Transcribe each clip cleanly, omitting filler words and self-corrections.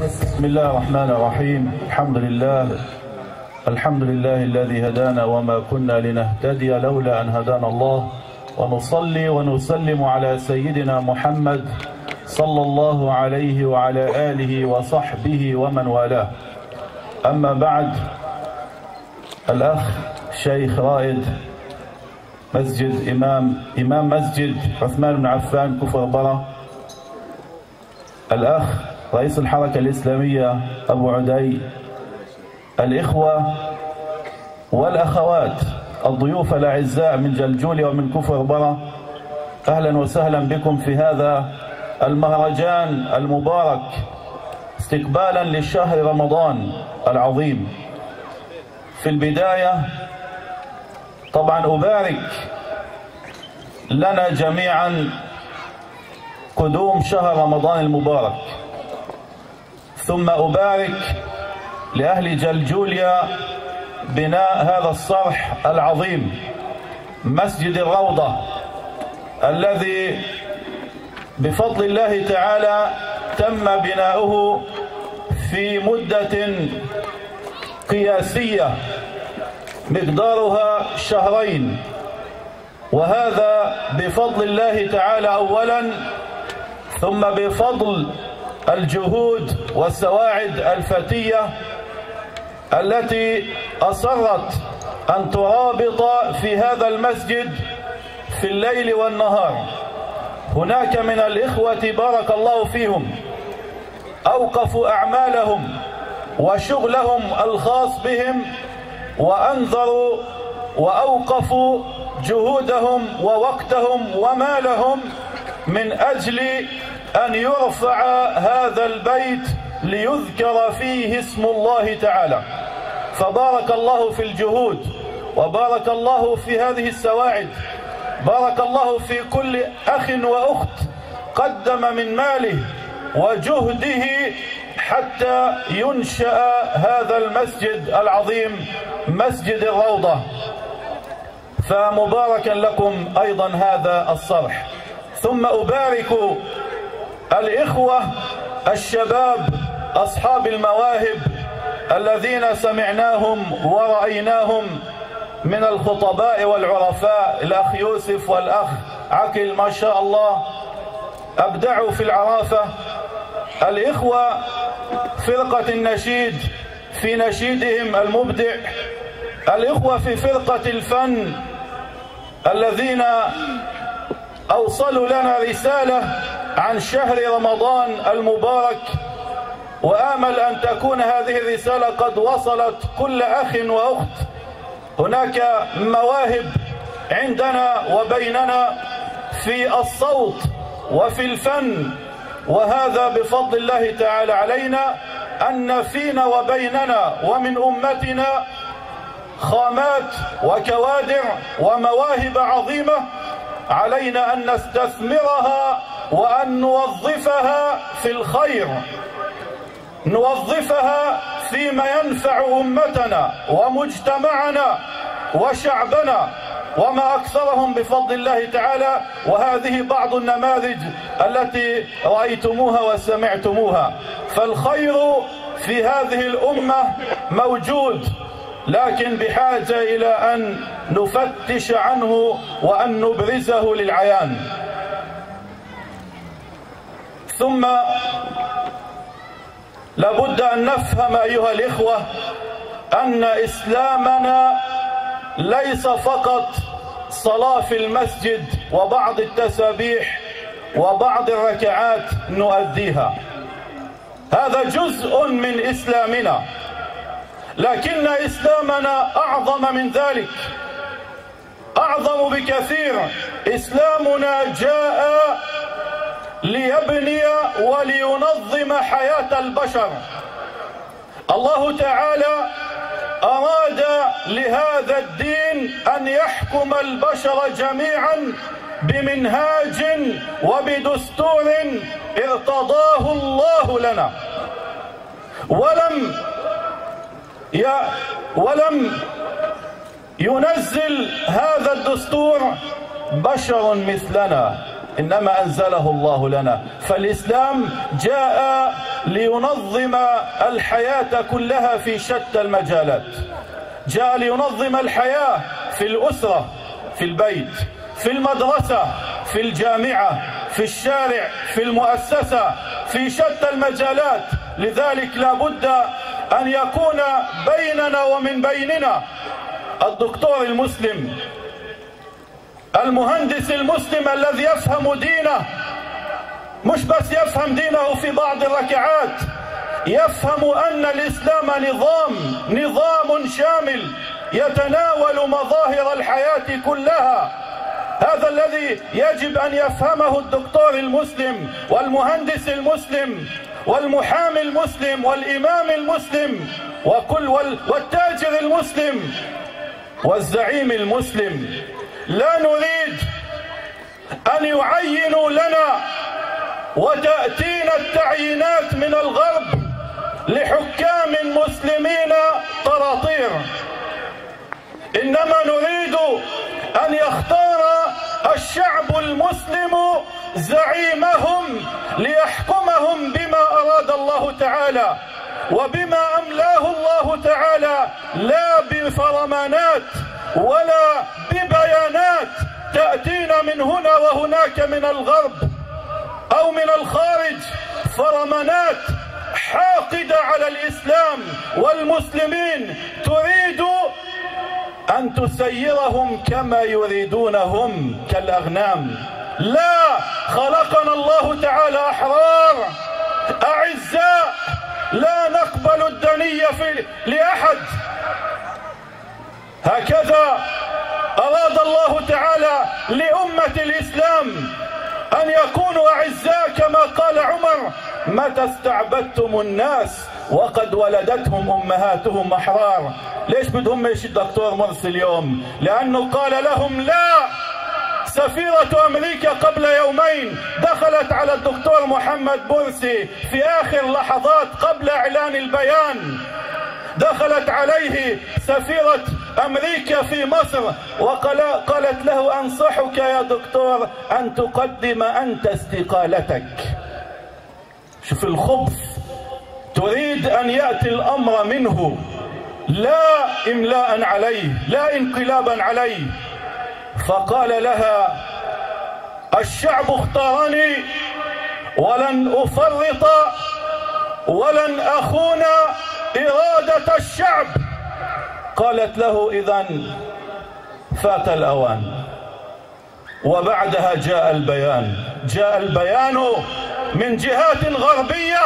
بسم الله الرحمن الرحيم. الحمد لله الذي هدانا وما كنا لنهتدي لولا أن هدانا الله، ونصلي ونسلم على سيدنا محمد صلى الله عليه وعلى آله وصحبه ومن والاه. أما بعد، الأخ شيخ رائد مسجد إمام مسجد عثمان بن عفان كفر برة، الأخ رئيس الحركة الإسلامية أبو عدي، الإخوة والأخوات الضيوف الأعزاء من جلجوليا ومن كفر برة، أهلا وسهلا بكم في هذا المهرجان المبارك استقبالا للشهر رمضان العظيم. في البداية طبعا أبارك لنا جميعا قدوم شهر رمضان المبارك، ثم أبارك لأهل جلجوليا بناء هذا الصرح العظيم مسجد الروضة، الذي بفضل الله تعالى تم بناؤه في مدة قياسية مقدارها 2 شهر، وهذا بفضل الله تعالى أولا، ثم بفضل الجهود والسواعد الفتية التي أصرت أن ترابط في هذا المسجد في الليل والنهار. هناك من الإخوة بارك الله فيهم أوقفوا أعمالهم وشغلهم الخاص بهم وأنذروا وأوقفوا جهودهم ووقتهم ومالهم من أجل أن يرفع هذا البيت ليذكر فيه اسم الله تعالى. فبارك الله في الجهود، وبارك الله في هذه السواعد، بارك الله في كل أخ وأخت قدم من ماله وجهده حتى ينشأ هذا المسجد العظيم مسجد الروضة. فمباركا لكم أيضا هذا الصرح. ثم أبارك الإخوة الشباب أصحاب المواهب الذين سمعناهم ورأيناهم من الخطباء والعرفاء، الأخ يوسف والأخ عقل ما شاء الله أبدعوا في العرافة. الإخوة فرقة النشيد في نشيدهم المبدع، الإخوة في فرقة الفن الذين أوصلوا لنا رسالة عن شهر رمضان المبارك، وآمل أن تكون هذه الرسالة قد وصلت كل أخ وأخت. هناك مواهب عندنا وبيننا في الصوت وفي الفن، وهذا بفضل الله تعالى علينا أن فينا وبيننا ومن أمتنا خامات وكوادر ومواهب عظيمة، علينا أن نستثمرها وأن نوظفها في الخير، نوظفها فيما ينفع أمتنا ومجتمعنا وشعبنا وما أكثرهم بفضل الله تعالى. وهذه بعض النماذج التي رأيتموها وسمعتموها. فالخير في هذه الأمة موجود، لكن بحاجة إلى أن نفتش عنه وأن نبرزه للعيان. ثم لابد أن نفهم أيها الإخوة أن إسلامنا ليس فقط صلاة في المسجد وبعض التسابيح وبعض الركعات نؤديها، هذا جزء من إسلامنا، لكن إسلامنا أعظم من ذلك، أعظم بكثير. إسلامنا جاء ليبني ولينظم حياة البشر. الله تعالى أراد لهذا الدين أن يحكم البشر جميعا بمنهاج وبدستور ارتضاه الله لنا، ولم ينزل هذا الدستور بشر مثلنا، إنما أنزله الله لنا. فالإسلام جاء لينظم الحياة كلها في شتى المجالات. جاء لينظم الحياة في الأسرة، في البيت، في المدرسة، في الجامعة، في الشارع، في المؤسسة، في شتى المجالات. لذلك لا بد أن يكون بيننا ومن بيننا الدكتور المسلم، المهندس المسلم الذي يفهم دينه، مش بس يفهم دينه في بعض الركعات، يفهم أن الإسلام نظام شامل يتناول مظاهر الحياة كلها. هذا الذي يجب أن يفهمه الدكتور المسلم والمهندس المسلم والمحامي المسلم والإمام المسلم والتاجر المسلم والزعيم المسلم. لا نريد أن يعينوا لنا وتأتينا التعيينات من الغرب لحكام مسلمين طراطير، إنما نريد أن يختار الشعب المسلم زعيمهم ليحكمهم بما أراد الله تعالى وبما أملاه الله تعالى، لا بفرمانات ولا ببيانات تأتينا من هنا وهناك من الغرب أو من الخارج، فرمانات حاقدة على الإسلام والمسلمين، تريد أن تسيرهم كما يريدونهم كالأغنام. لا، خلقنا الله تعالى أحرار أعزاء، لا نقبل الدنية لأحد. هكذا أراد الله تعالى لأمة الإسلام أن يكونوا أعزاء، كما قال عمر: متى استعبدتم الناس وقد ولدتهم أمهاتهم أحرار. ليش بدهم يمشي الدكتور مرسي اليوم؟ لأنه قال لهم لا. سفيرة أمريكا قبل يومين دخلت على الدكتور محمد مرسي في آخر لحظات قبل إعلان البيان، دخلت عليه سفيرة أمريكا في مصر وقالت له: أنصحك يا دكتور أن تقدم أنت استقالتك. شوف الخبث، تريد أن يأتي الأمر منه، لا إملاء عليه، لا انقلابا عليه. فقال لها: الشعب اختارني ولن أفرط ولن أخون إرادة الشعب. قالت له: إذن فات الأوان. وبعدها جاء البيان من جهات غربية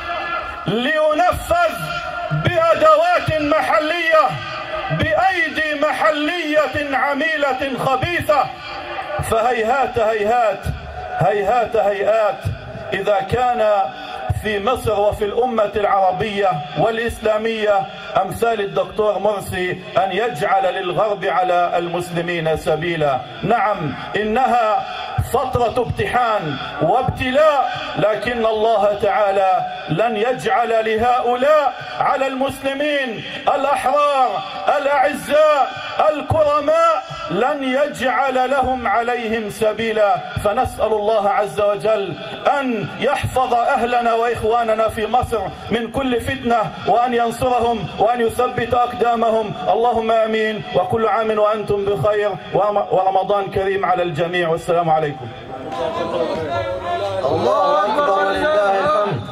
لينفذ بأدوات محلية، بأيدي محلية عميلة خبيثة. فهيهات هيهات هيهات هيهات إذا كان في مصر وفي الأمة العربية والإسلامية أمثال الدكتور مرسي أن يجعل للغرب على المسلمين سبيلا. نعم، إنها فترة امتحان وابتلاء، لكن الله تعالى لن يجعل لهؤلاء على المسلمين الأحرار الأعزاء الكرماء، لن يجعل لهم عليهم سبيلا. فنسأل الله عز وجل أن يحفظ أهلنا وإخواننا في مصر من كل فتنة، وأن ينصرهم وأن يثبت أقدامهم. اللهم آمين، وكل عام وأنتم بخير، ورمضان كريم على الجميع، والسلام عليكم. الله أكبر ولله الحمد.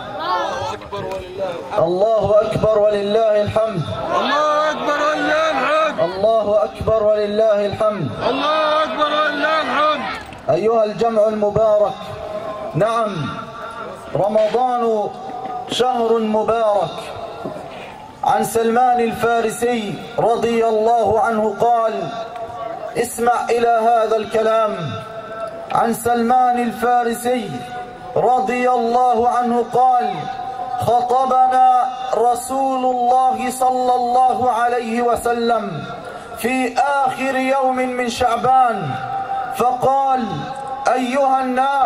الله أكبر ولله الحمد. الله أكبر ولله الحمد. الله أكبر ولله الحمد. الله أكبر ولله الحمد. أيها الجمع المبارك، نعم، رمضان شهر مبارك. عن سلمان الفارسي رضي الله عنه قال: اسمع إلى هذا الكلام. عن سلمان الفارسي رضي الله عنه قال: خطبنا رسول الله صلى الله عليه وسلم في آخر يوم من شعبان فقال: أيها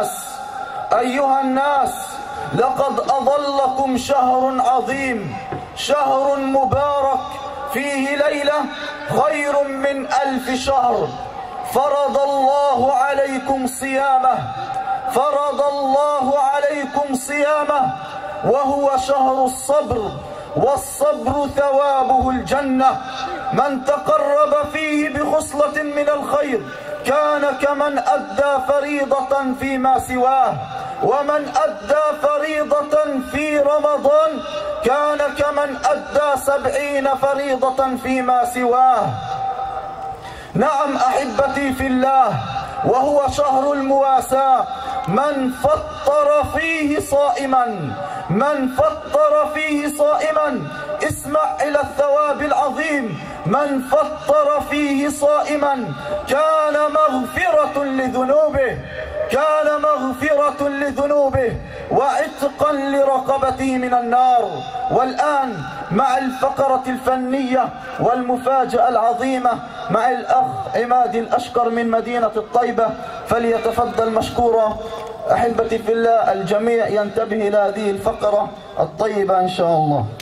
الناس، لقد أظلكم شهر عظيم، شهر مبارك فيه ليلة خير من 1000 شهر، فرض الله عليكم صيامه فرض الله عليكم صيامه، وهو شهر الصبر، والصبر ثوابه الجنة. من تقرب فيه بخصلة من الخير كان كمن أدى فريضة فيما سواه، ومن أدى فريضة في رمضان كان كمن أدى 70 فريضة فيما سواه. نعم أحبتي في الله، وهو شهر المواساة. من فطر فيه صائما، اسمع إلى الثواب العظيم. من فطر فيه صائما كان مغفرة لذنوبه وعتقا لرقبته من النار. والآن مع الفقرة الفنية والمفاجأة العظيمة مع الأخ عماد الأشقر من مدينة الطيبة، فليتفضل مشكورا. أحبتي في الله، الجميع ينتبه إلى هذه الفقرة الطيبة إن شاء الله.